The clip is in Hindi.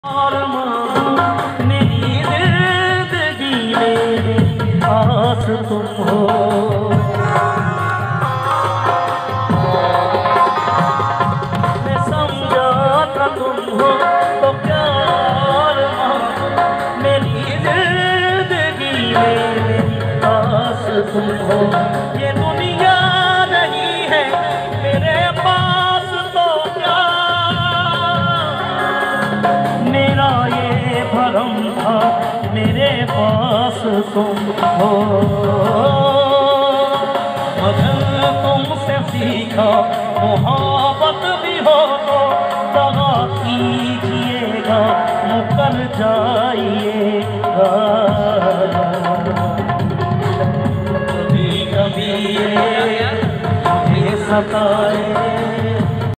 और मेरी जिंदगी में आस तुम हो। मैं समझा था तुम हो तो प्यार मेरी जिंदगी में आस तुम हो। ये दुनिया नहीं है मेरे पास तो क्या मेरा ये भरम था मेरे पास तुम हो। मगर तुमसे सीखा मोहब्बत भी हो तो दगा कीजिएगा मुकर जाइएगा। कभी कभी ये सताए